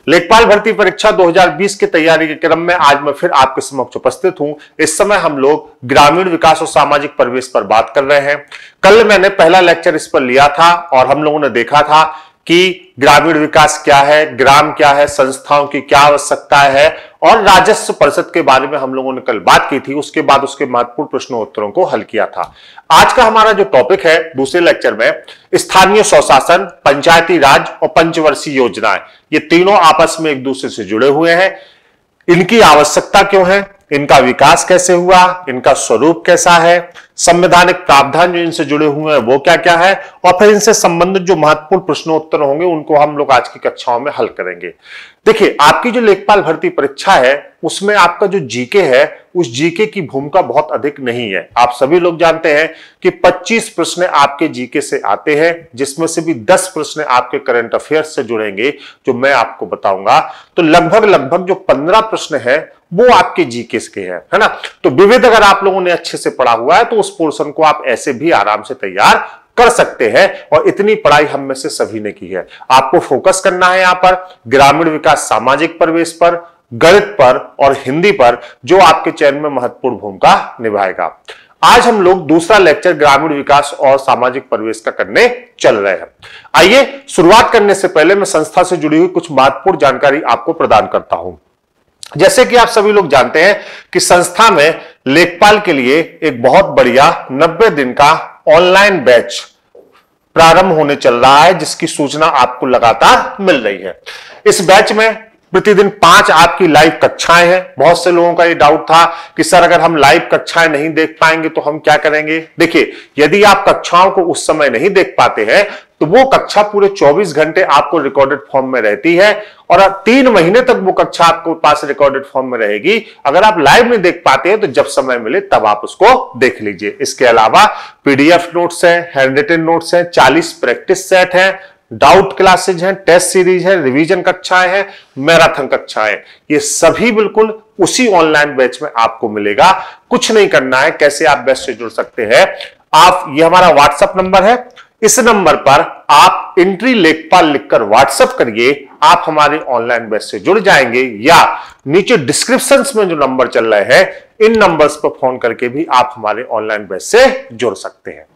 लेखपाल भर्ती परीक्षा 2020 की तैयारी के क्रम में आज मैं फिर आपके समक्ष उपस्थित हूं। इस समय हम लोग ग्रामीण विकास और सामाजिक परिवेश पर बात कर रहे हैं। कल मैंने पहला लेक्चर इस पर लिया था और हम लोगों ने देखा था कि ग्रामीण विकास क्या है, ग्राम क्या है, संस्थाओं की क्या आवश्यकता है और राजस्व परिषद के बारे में हम लोगों ने कल बात की थी। उसके बाद उसके महत्वपूर्ण प्रश्नोत्तरों को हल किया था। आज का हमारा जो टॉपिक है दूसरे लेक्चर में, स्थानीय स्वशासन, पंचायती राज और पंचवर्षीय योजनाएं, ये तीनों आपस में एक दूसरे से जुड़े हुए हैं। इनकी आवश्यकता क्यों है, इनका विकास कैसे हुआ, इनका स्वरूप कैसा है, संवैधानिक प्रावधान जो इनसे जुड़े हुए हैं वो क्या क्या है, और फिर इनसे संबंधित जो महत्वपूर्ण प्रश्नोत्तर होंगे उनको हम लोग आज की कक्षाओं में हल करेंगे। देखिए, आपकी जो लेखपाल भर्ती परीक्षा है उसमें आपका जो जीके है उस जीके की भूमिका बहुत अधिक नहीं है। आप सभी लोग जानते हैं कि 25 प्रश्न आपके जीके से आते हैं, जिसमें से भी 10 प्रश्न आपके करंट अफेयर्स से जुड़ेंगे जो मैं आपको बताऊंगा। तो लगभग जो 15 प्रश्न है वो आपके जीके के हैं, है ना। तो विविध अगर आप लोगों ने अच्छे से पढ़ा हुआ है तो उस पोर्शन को आप ऐसे भी आराम से तैयार कर सकते हैं और इतनी पढ़ाई हम में से सभी ने की है। आपको फोकस करना है यहां पर ग्रामीण विकास सामाजिक परिवेश पर, गणित पर और हिंदी पर, जो आपके चयन में महत्वपूर्ण भूमिका निभाएगा। आज हम लोग दूसरा लेक्चर ग्रामीण विकास और सामाजिक परिवेश का करने चल रहे हैं। आइए शुरुआत करने से पहले मैं संस्था से जुड़ी हुई कुछ महत्वपूर्ण जानकारी आपको प्रदान करता हूं। जैसे कि आप सभी लोग जानते हैं कि संस्था में लेखपाल के लिए एक बहुत बढ़िया 90 दिन का ऑनलाइन बैच प्रारंभ होने चल रहा है, जिसकी सूचना आपको लगातार मिल रही है। इस बैच में प्रतिदिन 5 आपकी लाइव कक्षाएं हैं। बहुत से लोगों का ये डाउट था कि सर अगर हम लाइव कक्षाएं नहीं देख पाएंगे तो हम क्या करेंगे। देखिए, यदि आप कक्षाओं को उस समय नहीं देख पाते हैं तो वो कक्षा पूरे 24 घंटे आपको रिकॉर्डेड फॉर्म में रहती है और 3 महीने तक वो कक्षा आपको पास रिकॉर्डेड फॉर्म में रहेगी। अगर आप लाइव नहीं देख पाते हैं तो जब समय मिले तब आप उसको देख लीजिए। इसके अलावा पीडीएफ नोट्स हैं, हैंड रिटन नोट्स हैं, 40 प्रैक्टिस सेट हैं, डाउट क्लासेज हैं, टेस्ट सीरीज है, रिवीजन कक्षाएं हैं, मैराथन कक्षाएं, ये सभी बिल्कुल उसी ऑनलाइन बैच में आपको मिलेगा। कुछ नहीं करना है। कैसे आप बैच से जुड़ सकते हैं, आप, ये हमारा व्हाट्सएप नंबर है, इस नंबर पर आप एंट्री लेखपाल लिखकर व्हाट्सएप करिए, आप हमारे ऑनलाइन बैच से जुड़ जाएंगे, या नीचे डिस्क्रिप्शन में जो नंबर चल रहे हैं इन नंबर्स पर फोन करके भी आप हमारे ऑनलाइन बैच से जुड़ सकते हैं।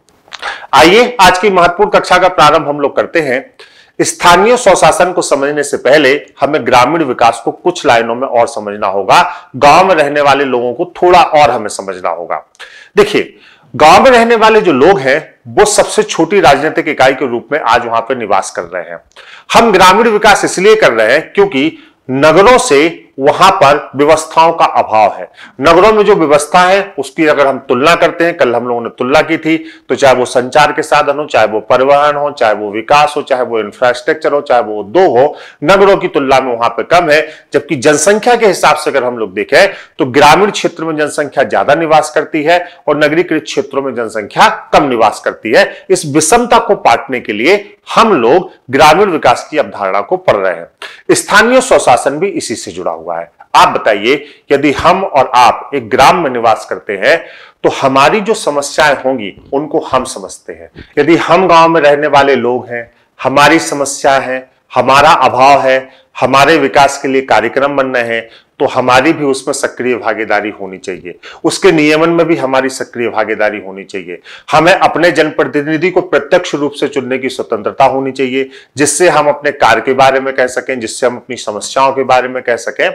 आइए आज की महत्वपूर्ण कक्षा का प्रारंभ हम लोग करते हैं। स्थानीय स्वशासन को समझने से पहले हमें ग्रामीण विकास को कुछ लाइनों में और समझना होगा। गांव में रहने वाले लोगों को थोड़ा और हमें समझना होगा। देखिए, गांव में रहने वाले जो लोग हैं वो सबसे छोटी राजनीतिक इकाई के रूप में आज वहां पर निवास कर रहे हैं। हम ग्रामीण विकास इसलिए कर रहे हैं क्योंकि नगरों से वहां पर व्यवस्थाओं का अभाव है। नगरों में जो व्यवस्था है उसकी अगर हम तुलना करते हैं, कल हम लोगों ने तुलना की थी, तो चाहे वो संचार के साधन हो, चाहे वो परिवहन हो, चाहे वो विकास हो, चाहे वो इंफ्रास्ट्रक्चर हो, चाहे वो उद्योग हो, नगरों की तुलना में वहां पर कम है। जबकि जनसंख्या के हिसाब से अगर हम लोग देखें तो ग्रामीण क्षेत्र में जनसंख्या ज्यादा निवास करती है और नगरीकृत क्षेत्रों में जनसंख्या कम निवास करती है। इस विषमता को पाटने के लिए हम लोग ग्रामीण विकास की अवधारणा को पढ़ रहे हैं। स्थानीय स्वशासन भी इसी से जुड़ा हुआ है। आप बताइए, यदि हम और आप एक ग्राम में निवास करते हैं तो हमारी जो समस्याएं होंगी उनको हम समझते हैं। यदि हम गांव में रहने वाले लोग हैं, हमारी समस्या है, हमारा अभाव है, हमारे विकास के लिए कार्यक्रम बन रहे हैं, तो हमारी भी उसमें सक्रिय भागीदारी होनी चाहिए। उसके नियमन में भी हमारी सक्रिय भागीदारी होनी चाहिए। हमें अपने जनप्रतिनिधि को प्रत्यक्ष रूप से चुनने की स्वतंत्रता होनी चाहिए, जिससे हम अपने कार्य के बारे में कह सकें, जिससे हम अपनी समस्याओं के बारे में कह सकें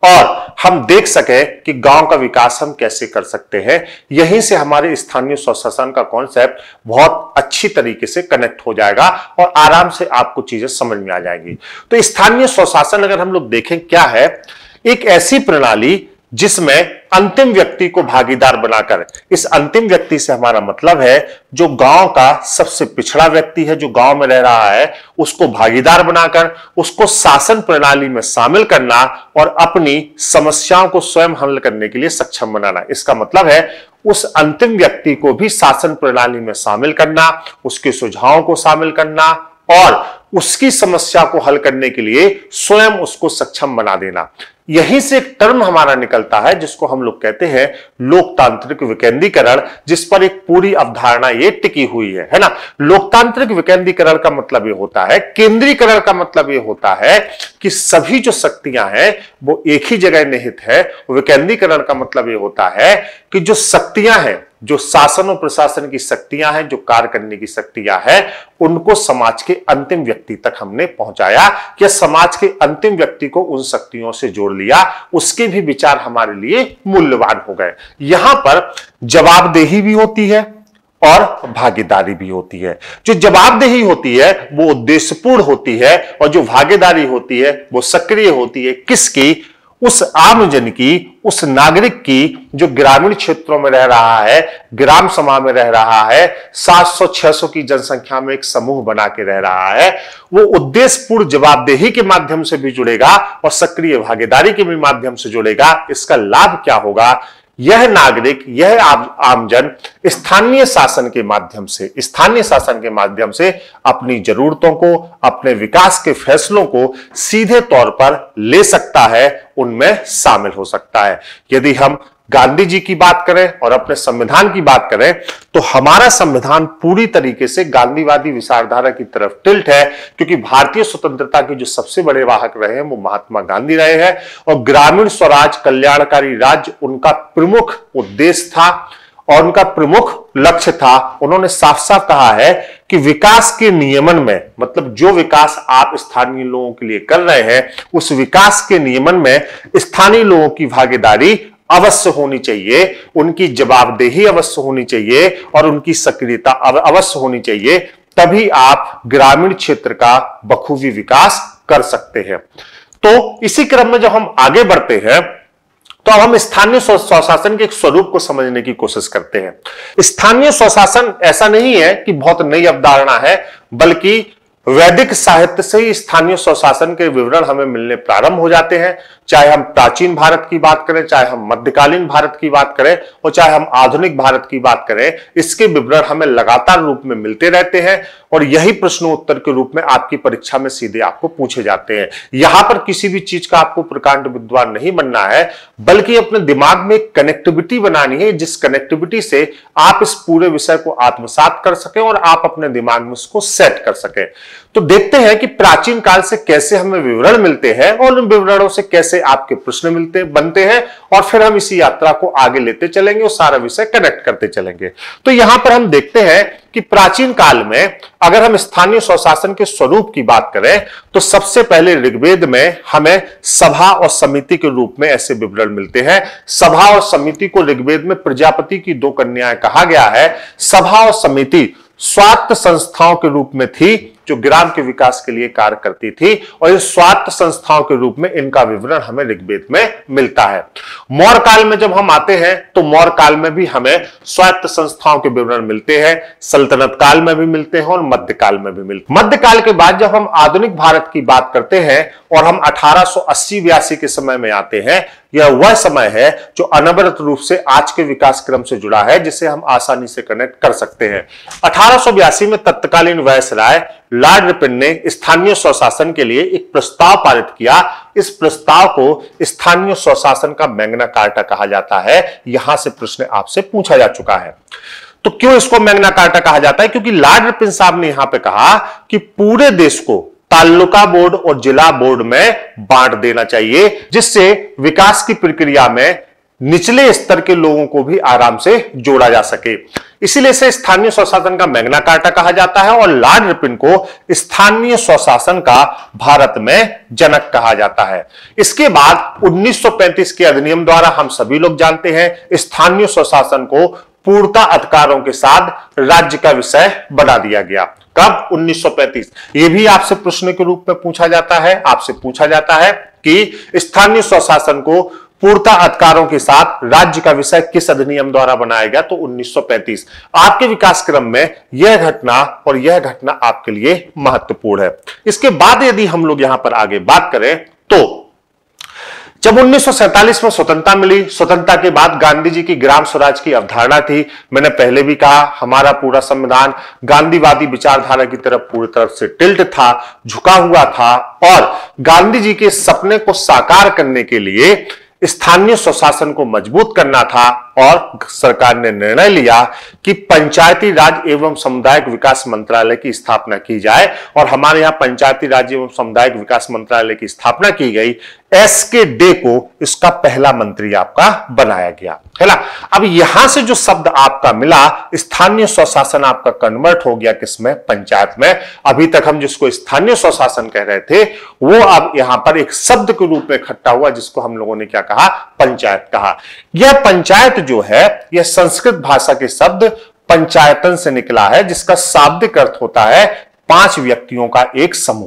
और हम देख सकें कि गांव का विकास हम कैसे कर सकते हैं। यहीं से हमारे स्थानीय स्वशासन का कॉन्सेप्ट बहुत अच्छी तरीके से कनेक्ट हो जाएगा और आराम से आपको चीजें समझ में आ जाएंगी। तो स्थानीय स्वशासन अगर हम लोग देखें क्या है, एक ऐसी प्रणाली जिसमें अंतिम व्यक्ति को भागीदार बनाकर, इस अंतिम व्यक्ति से हमारा मतलब है जो गांव का सबसे पिछड़ा व्यक्ति है, जो गांव में रह रहा है, उसको भागीदार बनाकर उसको शासन प्रणाली में शामिल करना और अपनी समस्याओं को स्वयं हल करने के लिए सक्षम बनाना। इसका मतलब है उस अंतिम व्यक्ति को भी शासन प्रणाली में शामिल करना, उसके सुझावों को शामिल करना और उसकी समस्या को हल करने के लिए स्वयं उसको सक्षम बना देना। यहीं से एक टर्म हमारा निकलता है जिसको हम लोग कहते हैं लोकतांत्रिक विकेंद्रीकरण, जिस पर एक पूरी अवधारणा ये टिकी हुई है ना। लोकतांत्रिक विकेंद्रीकरण का मतलब ये होता है, केंद्रीकरण का मतलब ये होता है कि सभी जो शक्तियां हैं वो एक ही जगह निहित है। विकेंद्रीकरण का मतलब ये होता है कि जो शक्तियां हैं, जो शासन और प्रशासन की शक्तियां हैं, जो कार्य करने की शक्तियां हैं, उनको समाज के अंतिम व्यक्ति तक हमने पहुंचाया, या समाज के अंतिम व्यक्ति को उन शक्तियों से जोड़ लिया, उसके भी विचार हमारे लिए मूल्यवान हो गए। यहां पर जवाबदेही भी होती है और भागीदारी भी होती है। जो जवाबदेही होती है वो उद्देश्यपूर्ण होती है, और जो भागीदारी होती है वो सक्रिय होती है। किसकी? उस आमजन की, उस नागरिक की जो ग्रामीण क्षेत्रों में रह रहा है, ग्राम सभा में रह रहा है, 700-600 की जनसंख्या में एक समूह बना के रह रहा है। वो उद्देश्यपूर्ण जवाबदेही के माध्यम से भी जुड़ेगा और सक्रिय भागीदारी के भी माध्यम से जुड़ेगा। इसका लाभ क्या होगा? यह नागरिक, यह आमजन स्थानीय शासन के माध्यम से अपनी जरूरतों को, अपने विकास के फैसलों को सीधे तौर पर ले सकता है, उनमें शामिल हो सकता है। यदि हम गांधी जी की बात करें और अपने संविधान की बात करें तो हमारा संविधान पूरी तरीके से गांधीवादी विचारधारा की तरफ टिल्ट है, क्योंकि भारतीय स्वतंत्रता के जो सबसे बड़े वाहक रहे हैं वो महात्मा गांधी रहे हैं, और ग्रामीण स्वराज, कल्याणकारी राज्य उनका प्रमुख उद्देश्य था और उनका प्रमुख लक्ष्य था। उन्होंने साफ साफ कहा है कि विकास के नियमन में, मतलब जो विकास आप स्थानीय लोगों के लिए कर रहे हैं, उस विकास के नियमन में स्थानीय लोगों की भागीदारी अवश्य होनी चाहिए, उनकी जवाबदेही अवश्य होनी चाहिए और उनकी सक्रियता अवश्य होनी चाहिए। तभी आप ग्रामीण क्षेत्र का बखूबी विकास कर सकते हैं। तो इसी क्रम में जब हम आगे बढ़ते हैं तो अब हम स्थानीय स्वशासन के एक स्वरूप को समझने की कोशिश करते हैं। स्थानीय स्वशासन ऐसा नहीं है कि बहुत नई अवधारणा है, बल्कि वैदिक साहित्य से ही स्थानीय स्वशासन के विवरण हमें मिलने प्रारंभ हो जाते हैं। चाहे हम प्राचीन भारत की बात करें, चाहे हम मध्यकालीन भारत की बात करें और चाहे हम आधुनिक भारत की बात करें, इसके विवरण हमें लगातार रूप में मिलते रहते हैं और यही प्रश्नोत्तर के रूप में आपकी परीक्षा में सीधे आपको पूछे जाते हैं। यहां पर किसी भी चीज का आपको प्रकांड विद्वान नहीं बनना है, बल्कि अपने दिमाग में एक कनेक्टिविटी बनानी है, जिस कनेक्टिविटी से आप इस पूरे विषय को आत्मसात कर सकें और आप अपने दिमाग में उसको सेट कर सकें। तो देखते हैं कि प्राचीन काल से कैसे हमें विवरण मिलते हैं और उन विवरणों से कैसे आपके प्रश्न बनते हैं, और फिर हम इसी यात्रा को आगे लेते चलेंगे और सारा विषय कनेक्ट करते चलेंगे। तो यहां पर हम देखते हैं कि प्राचीन काल में अगर हम स्थानीय स्वशासन के स्वरूप की बात करें तो सबसे पहले ऋग्वेद में हमें सभा और समिति के रूप में ऐसे विवरण मिलते हैं। सभा और समिति को ऋग्वेद में प्रजापति की 2 कन्याएं कहा गया है। सभा और समिति स्वायत्त संस्थाओं के रूप में थी जो ग्राम के विकास के लिए कार्य करती थी, और इस स्वायत्त संस्थाओं के रूप में इनका विवरण हमें ऋग्वेद में मिलता है। मौर्य काल में जब हम आते हैं तो मौर्य काल में भी हमें स्वायत्त संस्थाओं के विवरण मिलते हैं, सल्तनत काल में भी मिलते हैं और मध्यकाल में भी मिलते हैं। मध्यकाल के बाद जब हम आधुनिक भारत की बात करते हैं और हम 1880-82 के समय में आते हैं, यह वह समय है जो अनवरत रूप से आज के विकास क्रम से जुड़ा है, जिसे हम आसानी से कनेक्ट कर सकते हैं। 1882 में तत्कालीन वायसराय लॉर्ड रिपन ने स्थानीय स्वशासन के लिए एक प्रस्ताव पारित किया। इस प्रस्ताव को स्थानीय स्वशासन का मैग्ना कार्टा कहा जाता है। यहां से प्रश्न आपसे पूछा जा चुका है। तो क्यों इसको मैग्ना कार्टा कहा जाता है? क्योंकि लॉर्ड रिपन साहब ने यहां पे कहा कि पूरे देश को तालुका बोर्ड और जिला बोर्ड में बांट देना चाहिए, जिससे विकास की प्रक्रिया में निचले स्तर के लोगों को भी आराम से जोड़ा जा सके। इसीलिए इसे स्थानीय स्वशासन का मैग्ना कार्टा कहा जाता है और लॉर्ड रिपन को स्थानीय स्वशासन का भारत में जनक कहा जाता है। इसके बाद 1935 के अधिनियम द्वारा हम सभी लोग जानते हैं स्थानीय स्वशासन को पूर्णता अधिकारों के साथ राज्य का विषय बना दिया गया। कब? 1935। यह भी आपसे प्रश्न के रूप में पूछा जाता है। आपसे पूछा जाता है कि स्थानीय स्वशासन को पूर्णता अधिकारों के साथ राज्य का विषय किस अधिनियम द्वारा बनाया गया? तो 1935। आपके विकास क्रम में यह घटना आपके लिए महत्वपूर्ण है। इसके बाद यदि हम लोग यहां पर आगे बात करें तो जब 1947 में स्वतंत्रता मिली, स्वतंत्रता के बाद गांधी जी की ग्राम स्वराज की अवधारणा थी। मैंने पहले भी कहा, हमारा पूरा संविधान गांधीवादी विचारधारा की तरफ पूरी तरफ से टिल्ट था, झुका हुआ था, और गांधी जी के सपने को साकार करने के लिए स्थानीय स्वशासन को मजबूत करना था। और सरकार ने निर्णय लिया कि पंचायती राज एवं सामुदायिक विकास मंत्रालय की स्थापना की जाए, और हमारे यहां पंचायती राज एवं सामुदायिक विकास मंत्रालय की स्थापना की गई। एस.के. डे को इसका पहला मंत्री आपका बनाया गया, है ना। अब यहां से जो शब्द आपका मिला, स्थानीय स्वशासन आपका कन्वर्ट हो गया किसमें? पंचायत में। अभी तक हम जिसको स्थानीय स्वशासन कह रहे थे, वो अब यहां पर एक शब्द के रूप में इकट्ठा हुआ, जिसको हम लोगों ने क्या कहा? पंचायत कहा। यह पंचायत जो है, यह संस्कृत भाषा के शब्द पंचायतन से निकला है, जिसका शाब्दिक अर्थ होता है 5 व्यक्तियों का एक समूह।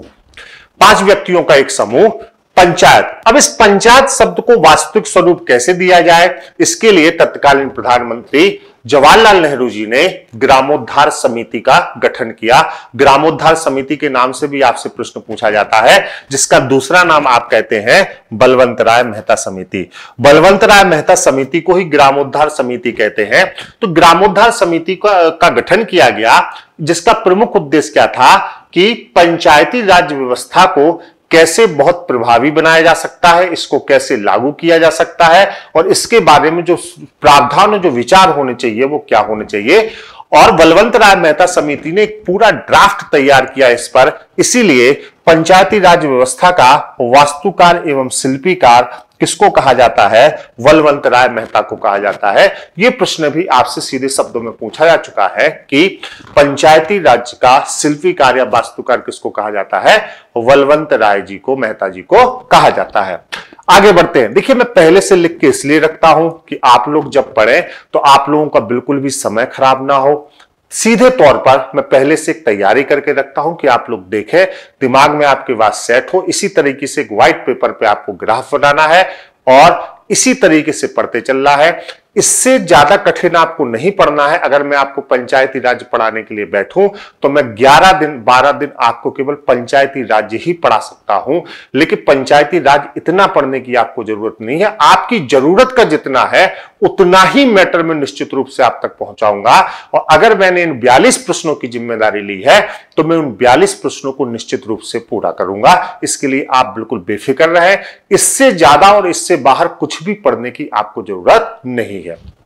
5 व्यक्तियों का एक समूह, पंचायत। अब इस पंचायत शब्द को वास्तविक स्वरूप कैसे दिया जाए, इसके लिए तत्कालीन प्रधानमंत्री जवाहरलाल नेहरू जी ने ग्रामोद्धार समिति का गठन किया। ग्रामोद्धार समिति के नाम से भी आपसे प्रश्न पूछा जाता है, जिसका दूसरा नाम आप कहते हैं बलवंत राय मेहता समिति। बलवंत राय मेहता समिति को ही ग्रामोद्धार समिति कहते हैं। तो ग्रामोद्धार समिति का गठन किया गया, जिसका प्रमुख उद्देश्य क्या था कि पंचायती राज व्यवस्था को कैसे बहुत प्रभावी बनाया जा सकता है, इसको कैसे लागू किया जा सकता है, और इसके बारे में जो प्रावधान, जो विचार होने चाहिए, वो क्या होने चाहिए। और बलवंत राय मेहता समिति ने एक पूरा ड्राफ्ट तैयार किया इस पर। इसीलिए पंचायती राज व्यवस्था का वास्तुकार एवं शिल्पीकार किसको कहा जाता है? बलवंत राय मेहता को कहा जाता है। यह प्रश्न भी आपसे सीधे शब्दों में पूछा जा चुका है कि पंचायती राज का शिल्पीकार या वास्तुकार किसको कहा जाता है? बलवंत राय जी को, मेहता जी को कहा जाता है। आगे बढ़ते हैं। देखिए, मैं पहले से लिख के इसलिए रखता हूं कि आप लोग जब पढ़ें तो आप लोगों का बिल्कुल भी समय खराब ना हो। सीधे तौर पर मैं पहले से एक तैयारी करके रखता हूं कि आप लोग देखें, दिमाग में आपके बात सेट हो। इसी तरीके से एक व्हाइट पेपर पे आपको ग्राफ बनाना है और इसी तरीके से पढ़ते चलना है। इससे ज्यादा कठिन आपको नहीं पढ़ना है। अगर मैं आपको पंचायती राज पढ़ाने के लिए बैठूं तो मैं 11 दिन 12 दिन आपको केवल पंचायती राज ही पढ़ा सकता हूं, लेकिन पंचायती राज इतना पढ़ने की आपको जरूरत नहीं है। आपकी जरूरत का जितना है उतना ही मैटर में निश्चित रूप से आप तक पहुंचाऊंगा। और अगर मैंने इन 42 प्रश्नों की जिम्मेदारी ली है तो मैं उन 42 प्रश्नों को निश्चित रूप से पूरा करूंगा। इसके लिए आप बिल्कुल बेफिक्र रहें। इससे ज्यादा और इससे बाहर कुछ भी पढ़ने की आपको जरूरत नहीं है।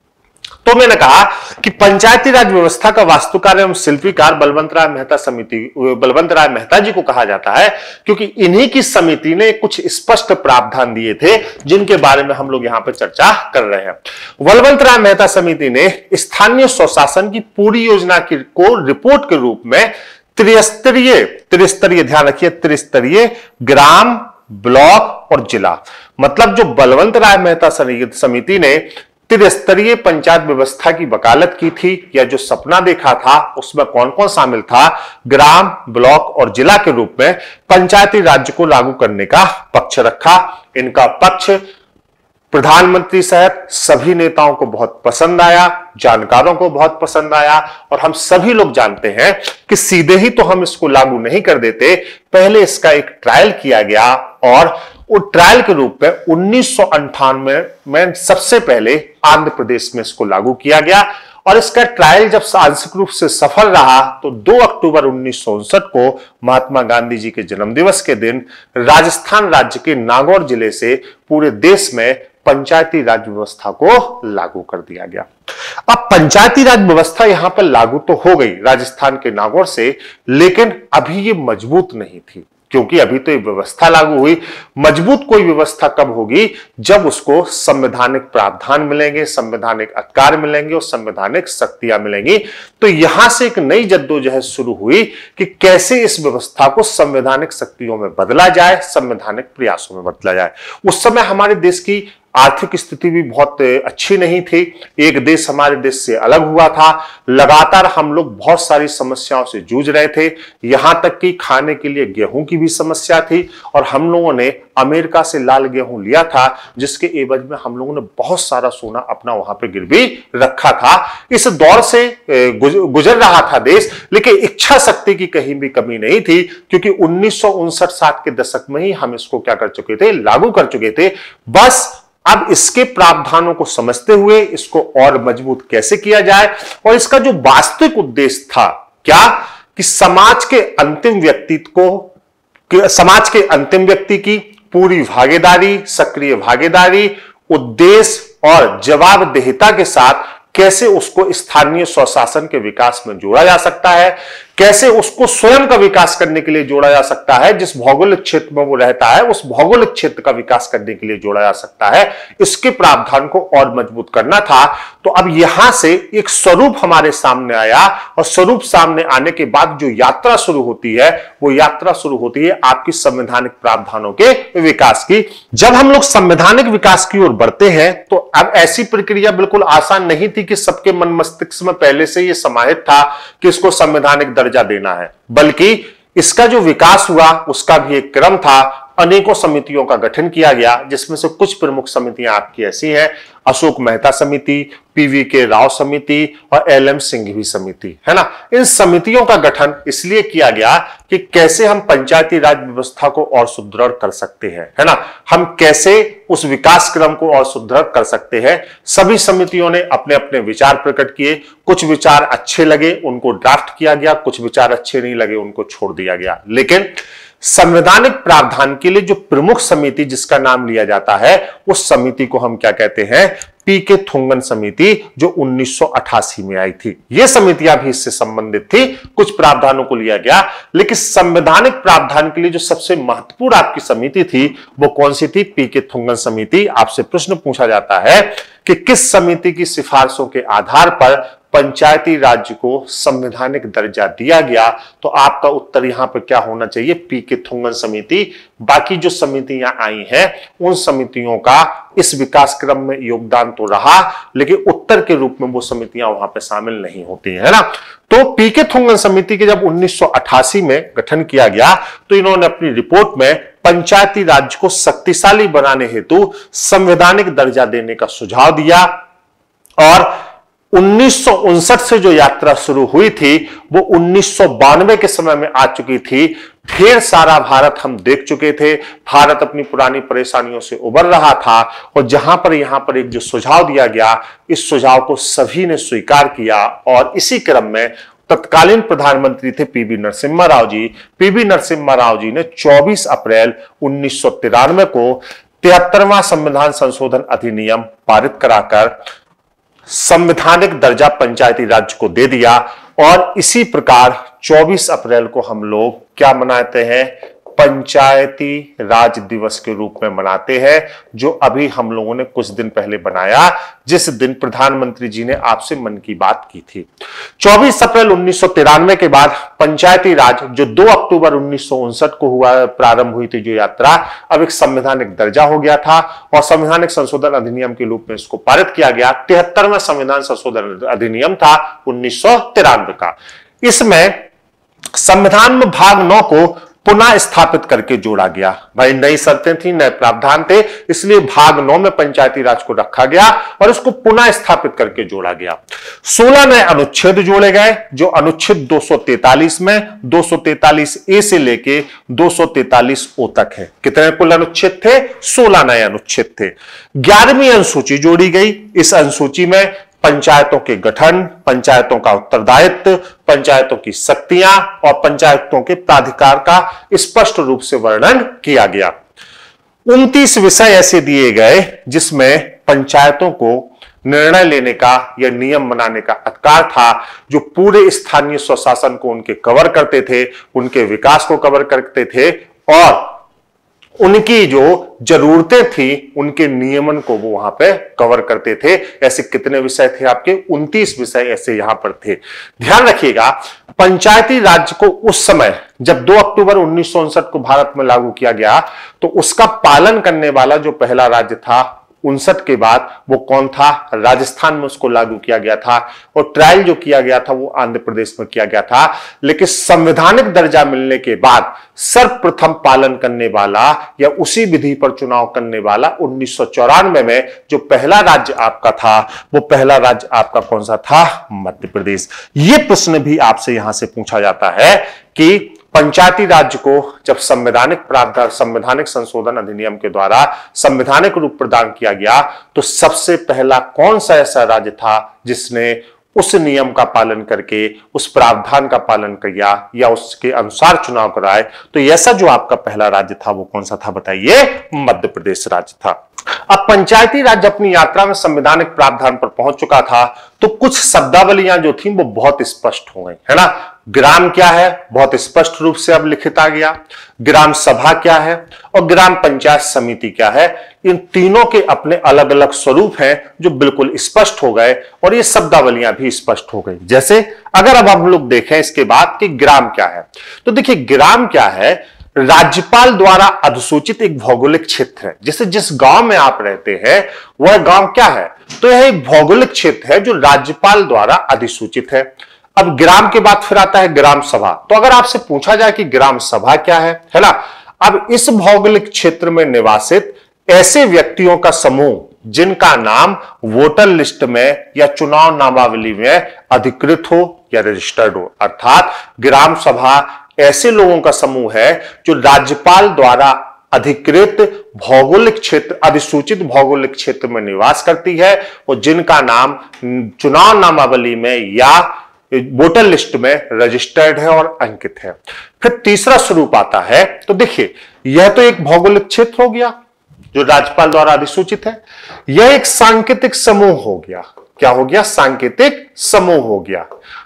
तो मैंने कहा कि पंचायती राज व्यवस्था का वास्तुकार एवं शिल्पीकार बलवंत राय मेहता जी को कहा जाता है, क्योंकि इन्हीं की समिति ने कुछ स्पष्ट प्रावधान दिए थे, जिनके बारे में हम लोग यहां पर चर्चा कर रहे हैं। बलवंत राय मेहता समिति ने स्थानीय स्वशासन की पूरी योजना को रिपोर्ट के रूप में त्रिस्तरीय, ध्यान रखिए, त्रिस्तरीय ग्राम, ब्लॉक और जिला, मतलब जो बलवंत राय मेहता समिति ने त्रिस्तरीय पंचायत व्यवस्था की वकालत की थी, या जो सपना देखा था, उसमें कौन कौन शामिल था? ग्राम, ब्लॉक और जिला के रूप में पंचायती राज्य को लागू करने का पक्ष रखा। इनका पक्ष प्रधानमंत्री सहित सभी नेताओं को बहुत पसंद आया, जानकारों को बहुत पसंद आया, और हम सभी लोग जानते हैं कि सीधे ही तो हम इसको लागू नहीं कर देते। पहले इसका एक ट्रायल किया गया, और वो ट्रायल के रूप में 1998 में सबसे पहले आंध्र प्रदेश में इसको लागू किया गया। और इसका ट्रायल जब आंशिक रूप से सफल रहा तो 2 अक्टूबर 1959 को महात्मा गांधी जी के जन्मदिवस के दिन राजस्थान राज्य के नागौर जिले से पूरे देश में पंचायती राज व्यवस्था को लागू कर दिया गया। अब पंचायती राज व्यवस्था यहां पर लागू तो हो गई राजस्थान के नागौर से, लेकिन अभी ये मजबूत नहीं थी, क्योंकि अभी तो ये व्यवस्था लागू हुई। मजबूत कोई व्यवस्था कब होगी? जब उसको संवैधानिक प्रावधान मिलेंगे, संवैधानिक अधिकार मिलेंगे और संवैधानिक शक्तियां मिलेंगी। तो यहां से एक नई जद्दोजहद शुरू हुई कि कैसे इस व्यवस्था को संवैधानिक शक्तियों में बदला जाए, संवैधानिक प्रयासों में बदला जाए। उस समय हमारे देश की आर्थिक स्थिति भी बहुत अच्छी नहीं थी, एक देश हमारे देश से अलग हुआ था, लगातार हम लोग बहुत सारी समस्याओं से जूझ रहे थे, यहां तक कि खाने के लिए गेहूं की भी समस्या थी और हम लोगों ने अमेरिका से लाल गेहूं लिया था, जिसके एवज में हम लोगों ने बहुत सारा सोना अपना वहां पे गिरवी रखा था। इस दौर से गुजर रहा था देश, लेकिन इच्छा शक्ति की कहीं भी कमी नहीं थी, क्योंकि 1959-60 के दशक में ही हम इसको क्या कर चुके थे, लागू कर चुके थे। बस अब इसके प्रावधानों को समझते हुए इसको और मजबूत कैसे किया जाए, और इसका जो वास्तविक उद्देश्य था क्या, कि समाज के अंतिम व्यक्ति की पूरी भागीदारी, सक्रिय भागीदारी, उद्देश्य और जवाबदेहिता के साथ कैसे उसको स्थानीय स्वशासन के विकास में जोड़ा जा सकता है, कैसे उसको स्वयं का विकास करने के लिए जोड़ा जा सकता है, जिस भौगोलिक क्षेत्र में वो रहता है उस भौगोलिक क्षेत्र का विकास करने के लिए जोड़ा जा सकता है, इसके प्रावधान को और मजबूत करना था। तो अब यहां से एक स्वरूप हमारे सामने आया, और स्वरूप सामने आने के बाद जो यात्रा शुरू होती है, वो यात्रा शुरू होती है आपकी संवैधानिक प्रावधानों के विकास की। जब हम लोग संवैधानिक विकास की ओर बढ़ते हैं, तो अब ऐसी प्रक्रिया बिल्कुल आसान नहीं थी कि सबके मन मस्तिष्क में पहले से ये समाहित था कि इसको संवैधानिक दर्जा देना है, बल्कि इसका जो विकास हुआ उसका भी एक क्रम था। अनेकों समितियों का गठन किया गया, जिसमें से कुछ प्रमुख समितियां आपकी ऐसी हैं, अशोक मेहता समिति, पीवी राव समिति और एल.एम. सिंघवी समिति, है ना। इन समितियों का गठन इसलिए किया गया कि कैसे हम पंचायती राज व्यवस्था को और सुदृढ़ कर सकते हैं, है ना, हम कैसे उस विकास क्रम को और सुदृढ़ कर सकते हैं। सभी समितियों ने अपने अपने विचार प्रकट किए, कुछ विचार अच्छे लगे उनको ड्राफ्ट किया गया, कुछ विचार अच्छे नहीं लगे उनको छोड़ दिया गया। लेकिन संवैधानिक प्रावधान के लिए जो प्रमुख समिति जिसका नाम लिया जाता है, उस समिति को हम क्या कहते हैं, पी.के. थुंगन समिति, जो 1988 में आई थी। यह समितियां भी इससे संबंधित थी, कुछ प्रावधानों को लिया गया। लेकिन संवैधानिक प्रावधान के लिए जो सबसे महत्वपूर्ण आपकी समिति थी, वो कौन सी थी, पी.के. थुंगन समिति। आपसे प्रश्न पूछा जाता है कि किस समिति की सिफारिशों के आधार पर पंचायती राज्य को संवैधानिक दर्जा दिया गया, तो आपका उत्तर यहां पर क्या होना चाहिए, पी.के. थुंगन समिति। बाकी जो समितियां आई हैं, उन समितियों का इस विकास क्रम में योगदान तो रहा, लेकिन उत्तर के रूप में वो समितियां वहां पे शामिल नहीं होती है ना। तो पी.के. थुंगन समिति के जब 1988 में गठन किया गया, तो इन्होंने अपनी रिपोर्ट में पंचायती राज्य को शक्तिशाली बनाने हेतु संवैधानिक दर्जा देने का सुझाव दिया। और 1959 से जो यात्रा शुरू हुई थी, वो 1992 के समय में आ चुकी थी। ढेर सारा भारत हम देख चुके थे, भारत अपनी पुरानी परेशानियों से उबर रहा था, और जहां पर यहां पर एक जो सुझाव दिया गया, इस सुझाव को सभी ने स्वीकार किया। और इसी क्रम में तत्कालीन प्रधानमंत्री थे पीवी नरसिम्हा राव जी। पीवी नरसिम्हा राव जी ने 24 अप्रैल 1993 को 73वां संविधान संशोधन अधिनियम पारित कराकर संवैधानिक दर्जा पंचायती राज्य को दे दिया। और इसी प्रकार 24 अप्रैल को हम लोग क्या मनाते हैं, पंचायती राज दिवस के रूप में मनाते हैं, जो अभी हम लोगों ने कुछ दिन पहले बनाया, जिस दिन प्रधानमंत्री जी ने आपसे मन की बात की थी। 24 अप्रैल 1993 के बाद पंचायती राज, जो 2 अक्टूबर 1959 को प्रारंभ हुई थी जो यात्रा, अब एक संवैधानिक दर्जा हो गया था, और संवैधानिक संशोधन अधिनियम के रूप में इसको पारित किया गया। 73वां संविधान संशोधन अधिनियम था 1993 का। इसमें संविधान में भाग 9 को पुनः स्थापित करके जोड़ा गया। भाई नई शर्तें थी, नए प्रावधान थे, इसलिए भाग 9 में पंचायती राज को रखा गया और इसको पुनः स्थापित करके जोड़ा गया। 16 नए अनुच्छेद जोड़े गए, जो अनुच्छेद 243 में 243 ए से लेके 243 ओ तक है। कितने कुल अनुच्छेद थे, 16 नए अनुच्छेद थे। 11वीं अनुसूची जोड़ी गई। इस अनुसूची में पंचायतों के गठन, पंचायतों का उत्तरदायित्व, पंचायतों की शक्तियां और पंचायतों के प्राधिकार का स्पष्ट रूप से वर्णन किया गया। 29 विषय ऐसे दिए गए जिसमें पंचायतों को निर्णय लेने का या नियम बनाने का अधिकार था, जो पूरे स्थानीय स्वशासन को उनके कवर करते थे, उनके विकास को कवर करते थे, और उनकी जो जरूरतें थी उनके नियमन को वो वहां पे कवर करते थे। ऐसे कितने विषय थे आपके, 29 विषय ऐसे यहां पर थे। ध्यान रखिएगा, पंचायती राज्य को उस समय जब 2 अक्टूबर 1959 को भारत में लागू किया गया, तो उसका पालन करने वाला जो पहला राज्य था 1959 के बाद वो कौन था? राजस्थान में उसको लागू किया गया था और ट्रायल जो किया गया था वो आंध्र प्रदेश में किया गया था। लेकिन संवैधानिक दर्जा मिलने के बाद सर्वप्रथम पालन करने वाला या उसी विधि पर चुनाव करने वाला 1994 में जो पहला राज्य आपका था, वो पहला राज्य आपका कौन सा था? मध्य प्रदेश। यह प्रश्न भी आपसे यहां से पूछा जाता है कि पंचायती राज्य को जब संवैधानिक प्रावधान, संवैधानिक संशोधन अधिनियम के द्वारा संवैधानिक रूप प्रदान किया गया, तो सबसे पहला कौन सा ऐसा राज्य था जिसने उस नियम का पालन करके, उस प्रावधान का पालन किया या उसके अनुसार चुनाव कराए? तो ऐसा जो आपका पहला राज्य था वो कौन सा था? बताइए। मध्य प्रदेश राज्य था। अब पंचायती राज्य अपनी यात्रा में संवैधानिक प्रावधान पर पहुंच चुका था, तो कुछ शब्दावलियां जो थी वो बहुत स्पष्ट हो गई, है ना। ग्राम क्या है? बहुत स्पष्ट रूप से अब लिखित आ गया। ग्राम सभा क्या है और ग्राम पंचायत समिति क्या है? इन तीनों के अपने अलग अलग स्वरूप हैं जो बिल्कुल स्पष्ट हो गए और ये शब्दावलियां भी स्पष्ट हो गई। जैसे अगर अब हम लोग देखें इसके बाद कि ग्राम क्या है, तो देखिए ग्राम क्या है? राज्यपाल द्वारा अधिसूचित एक भौगोलिक क्षेत्र है। जैसे जिस गांव में आप रहते हैं वह गांव क्या है? तो यह एक भौगोलिक क्षेत्र है जो राज्यपाल द्वारा अधिसूचित है। अब ग्राम के बाद फिर आता है ग्राम सभा। तो अगर आपसे पूछा जाए कि ग्राम सभा क्या है ना, अब इस भौगोलिक क्षेत्र में निवासित ऐसे व्यक्तियों का समूह जिनका नाम वोटर लिस्ट में या चुनाव नामावली में अधिकृत हो या रजिस्टर्ड हो, अर्थात ग्राम सभा ऐसे लोगों का समूह है जो राज्यपाल द्वारा अधिकृत भौगोलिक क्षेत्र, अधिसूचित भौगोलिक क्षेत्र में निवास करती है और जिनका नाम चुनाव नामावली में या वोटर लिस्ट में रजिस्टर्ड है और अंकित है। फिर तीसरा स्वरूप आता है, तो देखिए यह तो एक भौगोलिक क्षेत्र हो गया जो राज्यपाल द्वारा अधिसूचित है। यह एक सांकेतिक समूह हो गया। क्या हो गया? सांकेतिक समूह हो गया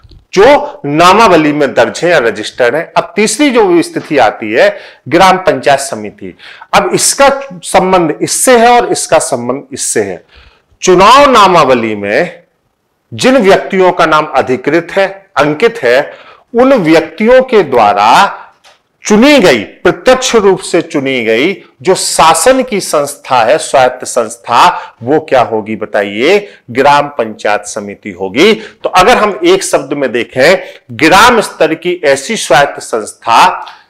जो नामावली में दर्ज है या रजिस्टर्ड है। अब तीसरी जो स्थिति आती है ग्राम पंचायत समिति। अब इसका संबंध इससे है और इसका संबंध इससे है। चुनाव नामावली में जिन व्यक्तियों का नाम अधिकृत है, अंकित है, उन व्यक्तियों के द्वारा चुनी गई, प्रत्यक्ष रूप से चुनी गई जो शासन की संस्था है, स्वायत्त संस्था, वो क्या होगी? बताइए। ग्राम पंचायत समिति होगी। तो अगर हम एक शब्द में देखें, ग्राम स्तर की ऐसी स्वायत्त संस्था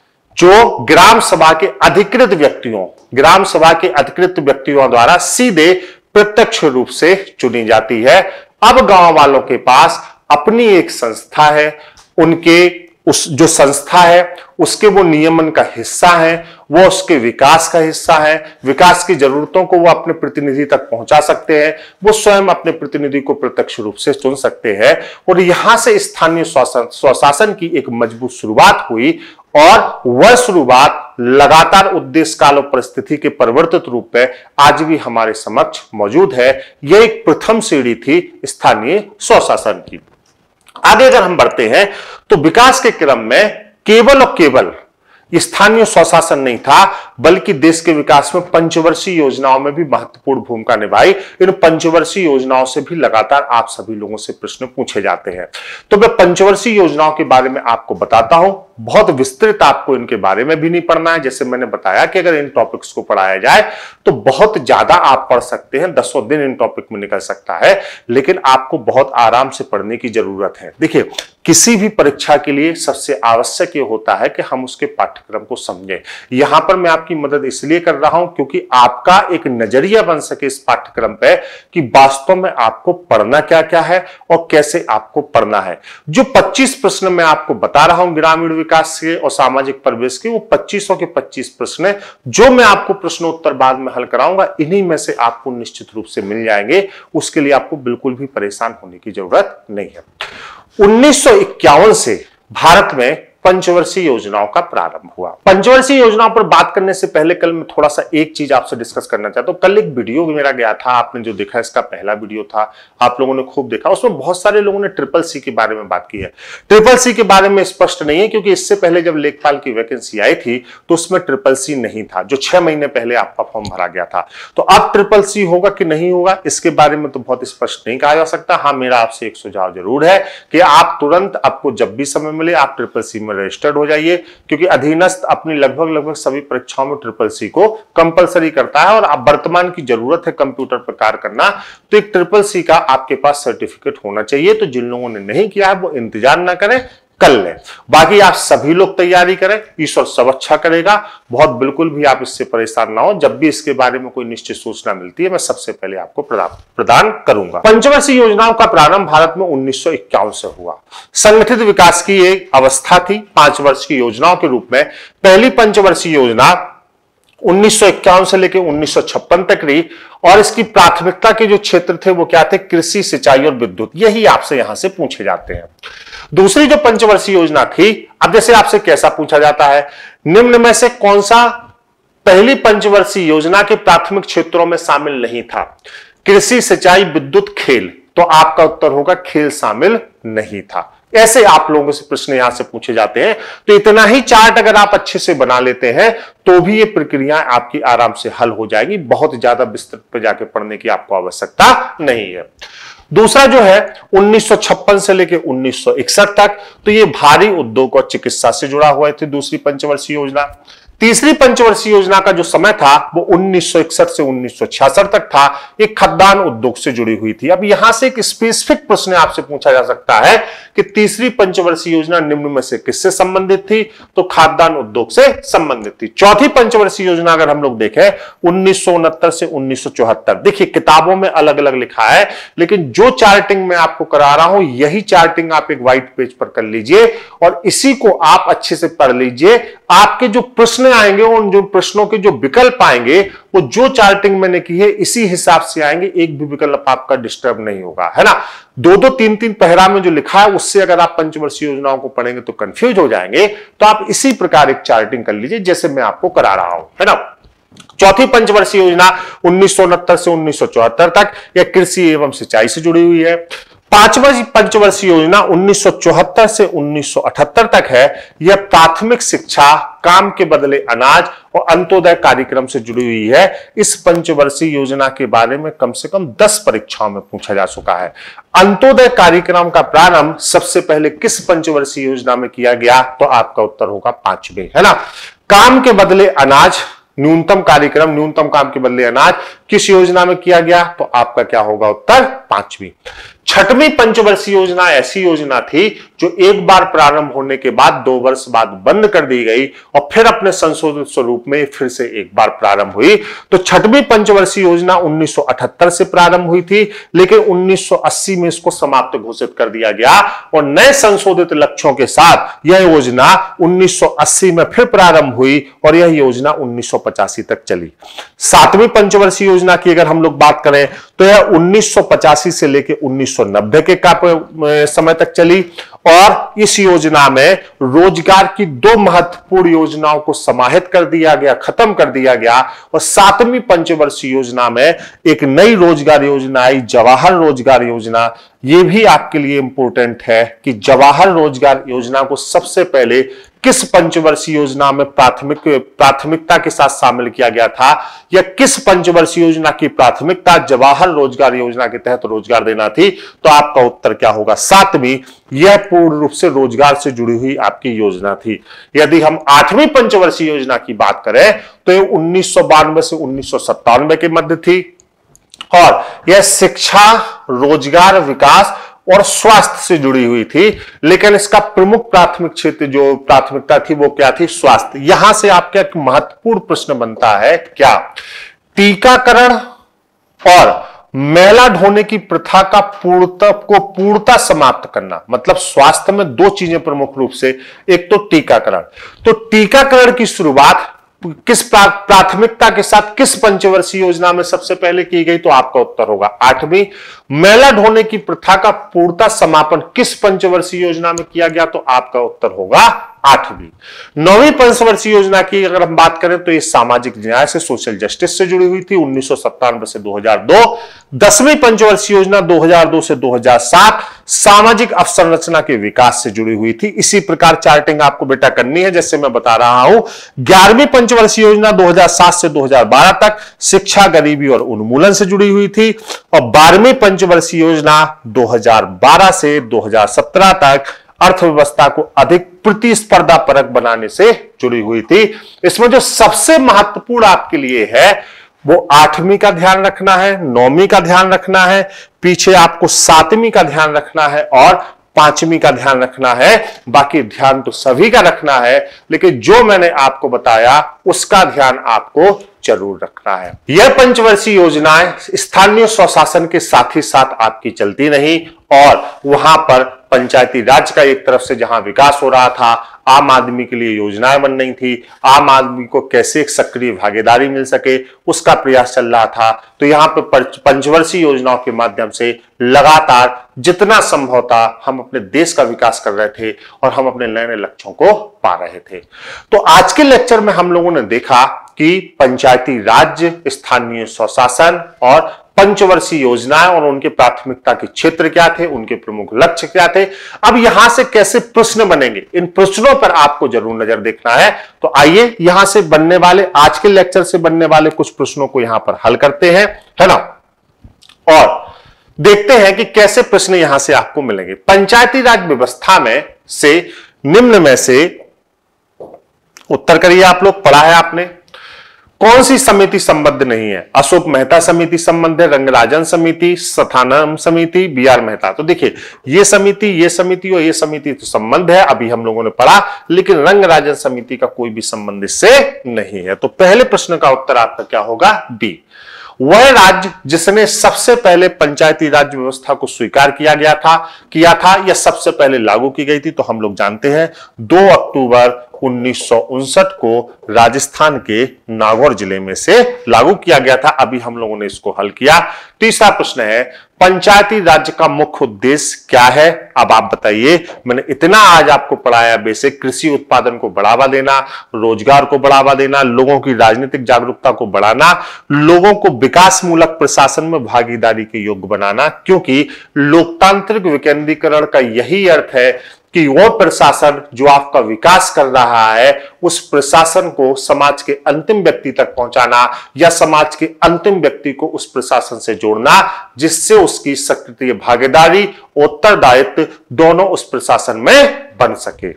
जो ग्राम सभा के अधिकृत व्यक्तियों, ग्राम सभा के अधिकृत व्यक्तियों द्वारा सीधे प्रत्यक्ष रूप से चुनी जाती है। अब गांव वालों के पास अपनी एक संस्था है, उनके उस जो संस्था है उसके वो नियमन का हिस्सा है, वो उसके विकास का हिस्सा है। विकास की जरूरतों को वो अपने प्रतिनिधि तक पहुंचा सकते हैं, वो स्वयं अपने प्रतिनिधि को प्रत्यक्ष रूप से चुन सकते हैं और यहां से स्थानीय स्वशासन की एक मजबूत शुरुआत हुई और वह शुरुआत लगातार उद्देश्य काल और परिस्थिति के परिवर्तित रूप में आज भी हमारे समक्ष मौजूद है। यह एक प्रथम सीढ़ी थी स्थानीय स्वशासन की। आगे अगर हम बढ़ते हैं तो विकास के क्रम में केवल और केवल स्थानीय स्वशासन नहीं था, बल्कि देश के विकास में पंचवर्षीय योजनाओं में भी महत्वपूर्ण भूमिका निभाई। इन पंचवर्षीय योजनाओं से भी लगातार आप सभी लोगों से प्रश्न पूछे जाते हैं। तो मैं पंचवर्षीय योजनाओं के बारे में आपको बताता हूं। बहुत विस्तृत आपको इनके बारे में भी नहीं पढ़ना है। जैसे मैंने बताया कि अगर इन टॉपिक्स को पढ़ाया जाए तो बहुत ज्यादा आप पढ़ सकते हैं, 10 दिन इन टॉपिक में निकल सकता है, लेकिन आपको बहुत आराम से पढ़ने की जरूरत है। देखिए, किसी भी परीक्षा के लिए सबसे आवश्यक ये होता है कि हम उसके पाठ्यक्रम को समझें। यहां पर मैं आपकी मदद इसलिए कर रहा हूं क्योंकि आपका एक नजरिया बन सके इस पाठ्यक्रम पे कि वास्तव में आपको पढ़ना क्या क्या है और कैसे आपको पढ़ना है। जो 25 प्रश्न मैं आपको बता रहा हूं ग्रामीण विकास के और सामाजिक परिवेश के, वो 25 के 25 प्रश्न है जो मैं आपको प्रश्नोत्तर बाद में हल कराऊंगा। इन्हीं में से आपको निश्चित रूप से मिल जाएंगे, उसके लिए आपको बिल्कुल भी परेशान होने की जरूरत नहीं है। 1951 से भारत में पंचवर्षीय योजनाओं का प्रारंभ हुआ। पंचवर्षीय योजनाओं पर बात करने से पहले कल मैं थोड़ा सा एक चीज आपसे डिस्कस करना चाहता हूं। कल एक वीडियो मेरा गया था, आपने जो देखा इसका पहला वीडियो था, आप लोगों ने खूब देखा। उसमें बहुत सारे लोगों ने ट्रिपल सी के बारे में बात की है। ट्रिपल सी के बारे में स्पष्ट नहीं है क्योंकि इससे पहले जब लेखपाल की वैकेंसी आई थी तो उसमें ट्रिपल सी नहीं था, जो 6 महीने पहले आपका फॉर्म भरा गया था। तो अब ट्रिपल सी होगा कि नहीं होगा इसके बारे में तो बहुत स्पष्ट नहीं कहा जा सकता। हाँ, मेरा आपसे एक सुझाव जरूर है कि आप तुरंत, आपको जब भी समय मिले आप ट्रिपल सी में रजिस्टर्ड हो जाइए, क्योंकि अधीनस्थ अपनी लगभग सभी परीक्षाओं में ट्रिपल सी को कंपलसरी करता है और अब वर्तमान की जरूरत है कंप्यूटर पर कार्य करना, तो एक ट्रिपल सी का आपके पास सर्टिफिकेट होना चाहिए। तो जिन लोगों ने नहीं किया है वो इंतजार ना करें, कर लें। बाकी आप सभी लोग तैयारी करें, ईश्वर सब अच्छा करेगा। बहुत बिल्कुल भी आप इससे परेशान ना हो, जब भी इसके बारे में कोई निश्चित सूचना मिलती है मैं सबसे पहले आपको प्रदान करूंगा। पंचवर्षीय योजनाओं का प्रारंभ भारत में 1951 से हुआ। संगठित विकास की एक अवस्था थी 5 वर्ष की योजनाओं के रूप में। पहली पंचवर्षीय योजना 1951 से लेकर 1956 तक रही और इसकी प्राथमिकता के जो क्षेत्र थे वो क्या थे? कृषि, सिंचाई और विद्युत। यही आपसे यहां से पूछे जाते हैं। दूसरी जो पंचवर्षीय योजना थी, अब जैसे आपसे कैसा पूछा जाता है, निम्न में से कौन सा पहली पंचवर्षीय योजना के प्राथमिक क्षेत्रों में शामिल नहीं था? कृषि, सिंचाई, विद्युत, खेल। तो आपका उत्तर होगा खेल शामिल नहीं था। ऐसे आप लोगों से प्रश्न यहां से पूछे जाते हैं। तो इतना ही चार्ट अगर आप अच्छे से बना लेते हैं तो भी ये प्रक्रिया आपकी आराम से हल हो जाएगी। बहुत ज्यादा विस्तृत पे जाके पढ़ने की आपको आवश्यकता नहीं है। दूसरा जो है 1956 से लेकर 1961 तक, तो ये भारी उद्योग और चिकित्सा से जुड़ा हुआ थी दूसरी पंचवर्षीय योजना। तीसरी पंचवर्षीय योजना का जो समय था वो 1961 से 1966 तक था, एक खदान उद्योग से जुड़ी हुई थी। अब यहां से एक स्पेसिफिक प्रश्न आपसे पूछा जा सकता है कि तीसरी पंचवर्षीय योजना निम्न में से किससे संबंधित थी? तो खाद्यान्न उद्योग से संबंधित थी। चौथी पंचवर्षीय योजना अगर हम लोग देखें 1969 से 1974, देखिए किताबों में अलग अलग लिखा है, लेकिन जो चार्टिंग मैं आपको करा रहा हूं यही चार्टिंग आप एक व्हाइट पेज पर कर लीजिए और इसी को आप अच्छे से पढ़ लीजिए। आपके जो प्रश्न आएंगे, उन जो प्रश्नों के जो विकल्प आएंगे वो जो चार्टिंग मैंने की है इसी हिसाब से आएंगे, एक भी विकल्प आपका डिस्टर्ब नहीं होगा, है ना। 2-2, 3-3 पैरा में जो लिखा है उससे अगर आप पंचवर्षीय योजनाओं को पढ़ेंगे तो कंफ्यूज हो जाएंगे। तो आप इसी प्रकार एक चार्टिंग कर लीजिए जैसे मैं आपको करा रहा हूं, है ना। चौथी पंचवर्षीय योजना 1969 से 1974 तक यह कृषि एवं सिंचाई से जुड़ी हुई है। पांचवी पंचवर्षीय योजना 1974 से 1978 तक है। यह प्राथमिक शिक्षा, काम के बदले अनाज और अंत्योदय कार्यक्रम से जुड़ी हुई है। इस पंचवर्षीय योजना के बारे में कम से कम 10 परीक्षाओं में पूछा जा चुका है। अंत्योदय कार्यक्रम का प्रारंभ सबसे पहले किस पंचवर्षीय योजना में किया गया? तो आपका उत्तर होगा 5वीं, है ना। काम के बदले अनाज, न्यूनतम कार्यक्रम, न्यूनतम काम के बदले अनाज किस योजना में किया गया? तो आपका क्या होगा उत्तर? 5वीं। छठवीं पंचवर्षीय योजना ऐसी योजना थी जो एक बार प्रारंभ होने के बाद 2 वर्ष बाद बंद कर दी गई और फिर अपने संशोधित स्वरूप में फिर से एक बार प्रारंभ हुई। तो छठवीं पंचवर्षीय योजना 1978 से प्रारंभ हुई थी, लेकिन 1980 में इसको समाप्त घोषित कर दिया गया और नए संशोधित लक्ष्यों के साथ यह योजना 1980 में फिर प्रारंभ हुई और यह योजना 1985 तक चली। 7वीं पंचवर्षीय योजना की अगर हम लोग बात करें तो यह 1985 से लेकर 1990 के समय तक चली और इस योजना में रोजगार की 2 महत्वपूर्ण योजनाओं को समाहित कर दिया गया, खत्म कर दिया गया। और 7वीं पंचवर्षीय योजना में एक नई रोजगार योजना आई, जवाहर रोजगार योजना। यह भी आपके लिए इंपॉर्टेंट है कि जवाहर रोजगार योजना को सबसे पहले किस पंचवर्षीय योजना में प्राथमिकता के साथ शामिल किया गया था, या किस पंचवर्षीय योजना की प्राथमिकता जवाहर रोजगार योजना के तहत रोजगार देना थी? तो आपका उत्तर क्या होगा? 7वीं। यह पूर्ण रूप से रोजगार से जुड़ी हुई आपकी योजना थी। यदि हम 8वीं पंचवर्षीय योजना की बात करें तो यह 1992 से 1997 के मध्य थी और यह शिक्षा, रोजगार, विकास और स्वास्थ्य से जुड़ी हुई थी, लेकिन इसका प्रमुख प्राथमिक क्षेत्र जो प्राथमिकता थी वो क्या थी? स्वास्थ्य। यहां से आपका एक महत्वपूर्ण प्रश्न बनता है, क्या टीकाकरण और मैला ढोने की प्रथा का पूर्णता समाप्त करना, मतलब स्वास्थ्य में 2 चीजें प्रमुख रूप से, एक तो टीकाकरण। तो टीकाकरण की शुरुआत किस प्राथमिकता के साथ किस पंचवर्षीय योजना में सबसे पहले की गई? तो आपका उत्तर होगा 8वीं। मैला ढोने की प्रथा का पूर्णता समापन किस पंचवर्षीय योजना में किया गया? तो आपका उत्तर होगा 8वीं। 9वीं पंचवर्षीय योजना की अगर हम बात करें तो ये सामाजिक न्याय से, सोशल जस्टिस से जुड़ी हुई थी, 1997 से 2002। 10वीं पंचवर्षीय योजना 2002 से 2007 सामाजिक अवसंरचना के विकास से जुड़ी हुई थी। इसी प्रकार चार्टिंग आपको बेटा करनी है जैसे मैं बता रहा हूं। 11वीं पंचवर्षीय योजना 2007 से 2012 तक शिक्षा, गरीबी और उन्मूलन से जुड़ी हुई थी और 12वीं पंचवर्षीय योजना 2012 से 2017 तक अर्थव्यवस्था को अधिक प्रतिस्पर्धा परक बनाने से जुड़ी हुई थी। इसमें जो सबसे महत्वपूर्ण आपके लिए है वो 8वीं का ध्यान रखना है, 9वीं का ध्यान रखना है, पीछे आपको 7वीं का ध्यान रखना है और 5वीं का ध्यान रखना है। बाकी ध्यान तो सभी का रखना है, लेकिन जो मैंने आपको बताया उसका ध्यान आपको जरूर रखना है। यह पंचवर्षीय योजनाएं स्थानीय स्वशासन के साथ ही साथ आपकी चलती नहीं और वहां पर पंचायती राज का एक तरफ से जहां विकास हो रहा था, आम आदमी के लिए योजनाएं बन रही थी, आम आदमी को कैसे एक सक्रिय भागीदारी मिल सके उसका प्रयास चल रहा था। तो यहाँ पे पंचवर्षीय योजनाओं के माध्यम से लगातार जितना संभव था हम अपने देश का विकास कर रहे थे और हम अपने नए नए लक्ष्यों को पा रहे थे। तो आज के लेक्चर में हम लोगों ने देखा कि पंचायती राज, स्थानीय स्वशासन और पंचवर्षीय योजनाएं और उनके प्राथमिकता के क्षेत्र क्या थे, उनके प्रमुख लक्ष्य क्या थे। अब यहां से कैसे प्रश्न बनेंगे, इन प्रश्नों पर आपको जरूर नजर देखना है। तो आइए यहां से बनने वाले, आज के लेक्चर से बनने वाले कुछ प्रश्नों को यहां पर हल करते हैं, है ना, और देखते हैं कि कैसे प्रश्न यहां से आपको मिलेंगे। पंचायती राज व्यवस्था में से निम्न में से उत्तर करिए। आप लोग पढ़ा है आपने, कौन सी समिति संबद्ध नहीं है? अशोक मेहता समिति संबद्ध है, रंगराजन समिति, सथानम समिति, बीआर मेहता। तो देखिए ये समिति और ये समिति तो संबंध है, अभी हम लोगों ने पढ़ा, लेकिन रंगराजन समिति का कोई भी संबंध इससे नहीं है। तो पहले प्रश्न का उत्तर आपका क्या होगा? बी। वह राज्य जिसने सबसे पहले पंचायती राज व्यवस्था को स्वीकार किया था या सबसे पहले लागू की गई थी, तो हम लोग जानते हैं 2 अक्टूबर 1959 को राजस्थान के नागौर जिले में से लागू किया गया था। अभी हम लोगों ने इसको हल किया। तीसरा प्रश्न है, पंचायती राज्य का मुख्य उद्देश्य क्या है? अब आप बताइए। मैंने इतना आज आपको पढ़ाया, बेसिक कृषि उत्पादन को बढ़ावा देना, रोजगार को बढ़ावा देना, लोगों की राजनीतिक जागरूकता को बढ़ाना, लोगों को विकास मूलक प्रशासन में भागीदारी के योग्य बनाना, क्योंकि लोकतांत्रिक विकेंद्रीकरण का यही अर्थ है कि वो प्रशासन जो आपका विकास कर रहा है उस प्रशासन को समाज के अंतिम व्यक्ति तक पहुंचाना या समाज के अंतिम व्यक्ति को उस प्रशासन से जोड़ना, जिससे उसकी सक्रिय भागीदारी, उत्तरदायित्व दोनों उस प्रशासन में बन सके।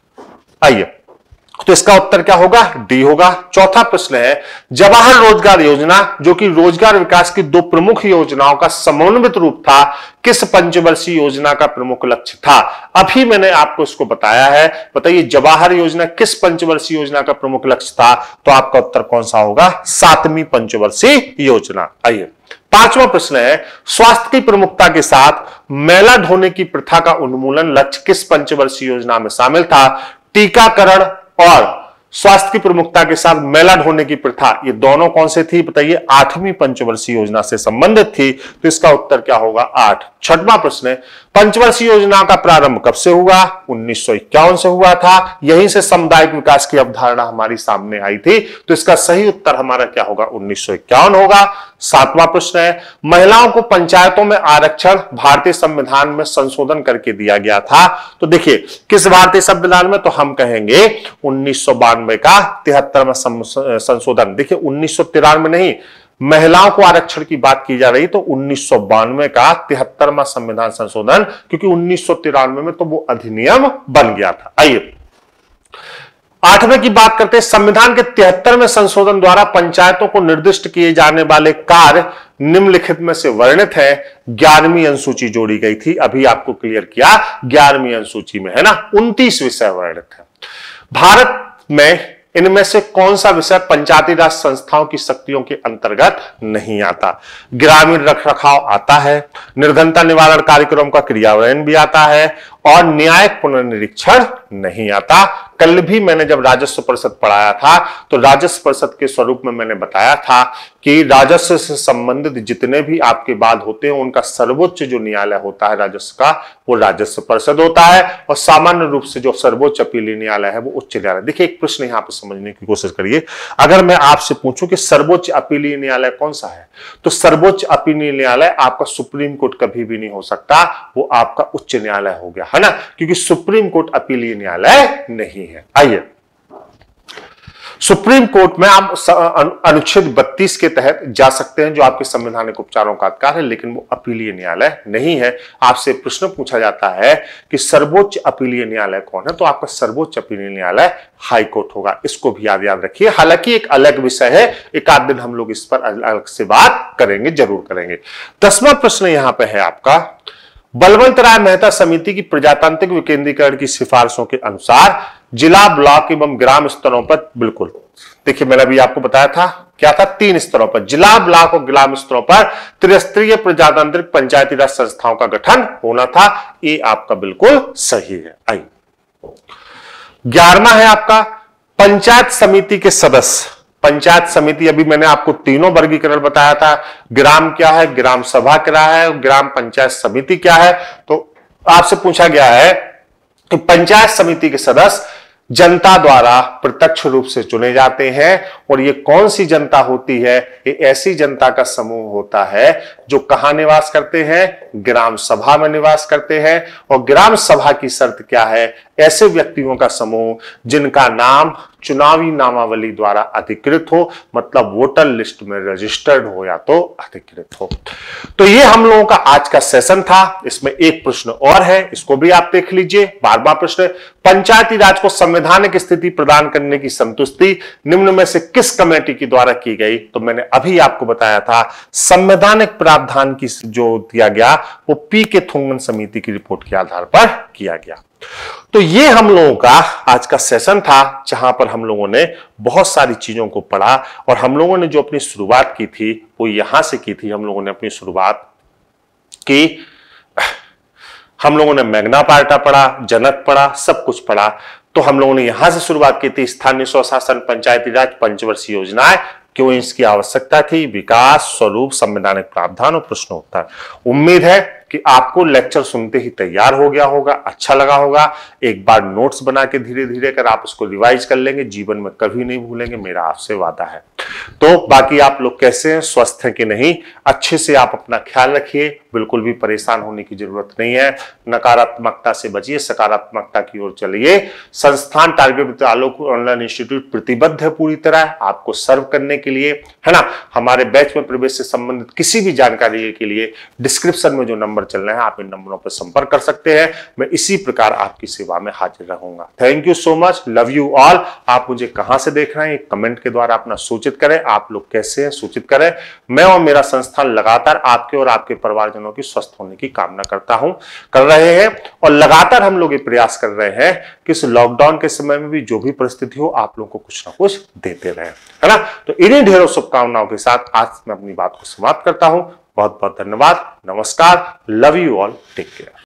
आइए, तो इसका उत्तर क्या होगा? डी होगा। चौथा प्रश्न है, जवाहर रोजगार योजना जो कि रोजगार विकास की 2 प्रमुख योजनाओं का समन्वित रूप था, किस पंचवर्षीय योजना का प्रमुख लक्ष्य था? अभी मैंने आपको इसको बताया है। बताइए जवाहर योजना किस पंचवर्षीय योजना का प्रमुख लक्ष्य था? तो आपका उत्तर कौन सा होगा? 7वीं पंचवर्षीय योजना। आइए, 5वां प्रश्न है, स्वास्थ्य की प्रमुखता के साथ मैला ढोने की प्रथा का उन्मूलन लक्ष्य किस पंचवर्षीय योजना में शामिल था? टीकाकरण और स्वास्थ्य की प्रमुखता के साथ मैला ढोने की प्रथा, ये दोनों कौन से थी? बताइए 8वीं पंचवर्षीय योजना से संबंधित थी। तो इसका उत्तर क्या होगा? 8। 6वां प्रश्न है, पंचवर्षीय योजना का प्रारंभ कब से हुआ? 1951 से हुआ था। यहीं से सामुदायिक विकास की अवधारणा हमारी सामने आई थी। तो इसका सही उत्तर हमारा क्या होगा? 1951 होगा। 7वां प्रश्न है, महिलाओं को पंचायतों में आरक्षण भारतीय संविधान में संशोधन करके दिया गया था। तो देखिए किस भारतीय संविधान में? तो हम कहेंगे 1992 का 73वां संशोधन। देखिए 1993 नहीं, महिलाओं को आरक्षण की बात की जा रही, तो 1992 का 73वां संविधान संशोधन, क्योंकि 1993 में तो वो अधिनियम बन गया था। आइए 8वें की बात करते हैं। संविधान के 73वें संशोधन द्वारा पंचायतों को निर्दिष्ट किए जाने वाले कार्य निम्नलिखित में से वर्णित है। 11वीं अनुसूची जोड़ी गई थी, अभी आपको क्लियर किया 11वीं अनुसूची में, है ना, 29 विषय वर्णित है। भारत में इनमें से कौन सा विषय पंचायती राज संस्थाओं की शक्तियों के अंतर्गत नहीं आता? ग्रामीण रखरखाव आता है, निर्धनता निवारण कार्यक्रम का क्रियान्वयन भी आता है और न्यायिक पुनर्निरीक्षण नहीं आता। कल भी मैंने जब राजस्व परिषद पढ़ाया था तो राजस्व परिषद के स्वरूप में मैंने बताया था कि राजस्व से संबंधित जितने भी आपके वाद होते हैं उनका सर्वोच्च जो न्यायालय होता है राजस्व का, वो राजस्व परिषद होता है, और सामान्य रूप से जो सर्वोच्च अपीलीय न्यायालय है वो उच्च न्यायालय। देखिए एक प्रश्न यहां पर समझने की कोशिश करिए, अगर मैं आपसे पूछूं कि सर्वोच्च अपीलीय न्यायालय कौन सा है, तो सर्वोच्च अपीलीय न्यायालय आपका सुप्रीम कोर्ट कभी भी नहीं हो सकता, वो आपका उच्च न्यायालय हो गया, है ना, क्योंकि सुप्रीम कोर्ट अपीलीय न्यायालय नहीं है। आइए सुप्रीम कोर्ट में आप अनुच्छेद 32 के तहत जा सकते हैं, जो आपके संवैधानिक उपचारों का अधिकार है, लेकिन वो अपीलीय न्यायालय नहीं है। आपसे प्रश्न पूछा जाता है कि सर्वोच्च अपीलीय न्यायालय कौन है, तो आपका सर्वोच्च अपीलीय न्यायालय हाई कोर्ट होगा। इसको भी याद रखिए। हालांकि एक अलग विषय है, एक आध दिन हम लोग इस पर अलग से बात करेंगे, जरूर करेंगे। 10वां प्रश्न यहां पे है आपका, बलवंत राय मेहता समिति की प्रजातांत्रिक विकेंद्रीकरण की सिफारिशों के अनुसार जिला, ब्लॉक एवं ग्राम स्तरों पर, बिल्कुल देखिए मैंने अभी आपको बताया था क्या था, 3 स्तरों पर, जिला, ब्लॉक और ग्राम स्तरों पर त्रिस्तरीय प्रजातांत्रिक पंचायती राज संस्थाओं का गठन होना था। ये आपका बिल्कुल सही है। आइए 11वां है आपका, पंचायत समिति के सदस्य। पंचायत समिति, अभी मैंने आपको तीनों वर्गीकरण बताया था, ग्राम क्या है, ग्राम सभा क्या है, ग्राम पंचायत समिति क्या है। तो आपसे पूछा गया है कि पंचायत समिति के सदस्य जनता द्वारा प्रत्यक्ष रूप से चुने जाते हैं, और ये कौन सी जनता होती है, ये ऐसी जनता का समूह होता है जो कहां निवास करते हैं, ग्राम सभा में निवास करते हैं। और ग्राम सभा की शर्त क्या है, ऐसे व्यक्तियों का समूह जिनका नाम चुनावी नामावली द्वारा अधिकृत हो, मतलब वोटर लिस्ट में रजिस्टर्ड हो या तो अधिकृत हो। तो ये हम लोगों का आज का सेशन था। इसमें एक प्रश्न और है, इसको भी आप देख लीजिए। 12वां प्रश्न, पंचायती राज को संवैधानिक स्थिति प्रदान करने की संतुष्टि निम्न में से किस कमेटी के द्वारा की गई। तो मैंने अभी आपको बताया था, संवैधानिक प्रावधान की जो दिया गया वो पी के थुंगन समिति की रिपोर्ट के आधार पर किया गया। तो ये हम लोगों का आज का सेशन था, जहां पर हम लोगों ने बहुत सारी चीजों को पढ़ा, और हम लोगों ने जो अपनी शुरुआत की थी वो यहां से की थी। हम लोगों ने अपनी शुरुआत की, हम लोगों ने मैग्ना पार्टा पढ़ा, जनक पढ़ा, सब कुछ पढ़ा। तो हम लोगों ने यहां से शुरुआत की थी, स्थानीय स्वशासन, पंचायती राज, पंचवर्षीय योजनाएं, क्यों इसकी आवश्यकता थी, विकास, स्वरूप, संवैधानिक प्रावधान और प्रश्नोत्तर। उम्मीद है कि आपको लेक्चर सुनते ही तैयार हो गया होगा, अच्छा लगा होगा। एक बार नोट्स बना के धीरे धीरे कर आप उसको रिवाइज कर लेंगे, जीवन में कभी नहीं भूलेंगे, मेरा आपसे वादा है। तो बाकी आप लोग कैसे हैं, स्वस्थ हैं कि नहीं, अच्छे से आप अपना ख्याल रखिए, बिल्कुल भी परेशान होने की जरूरत नहीं है। नकारात्मकता से बचिए, सकारात्मकता की ओर चलिए। संस्थान target with Alok online institute प्रतिबद्ध है पूरी तरह आपको सर्व करने के लिए, है ना। हमारे बैच में प्रवेश से संबंधित किसी भी जानकारी के लिए डिस्क्रिप्शन में जो नंबर चल रहे हैं, आप इन नंबरों पर संपर्क कर सकते हैं। मैं इसी प्रकार आपकी सेवा में हाजिर रहूंगा। Thank you so much, love you all. आप मुझे कहां से देख रहे हैं, कमेंट के द्वारा अपना सूचित करें, आप लोग कैसे हैं सूचित करें। मैं और मेरा संस्थान लगातार आपके और आपके परिवारजनों की स्वस्थ होने की कामना कर रहे हैं, और लगातार हम लोग ये प्रयास कर रहे हैं कि इस लॉकडाउन के समय में भी जो भी परिस्थिति हो, आप लोगों को कुछ ना कुछ देते रहे, है ना। तो इन्हीं ढेरों शुभकामनाओं के साथ आज मैं अपनी बात को समाप्त करता हूं। बहुत बहुत धन्यवाद, नमस्कार, love you all, take care.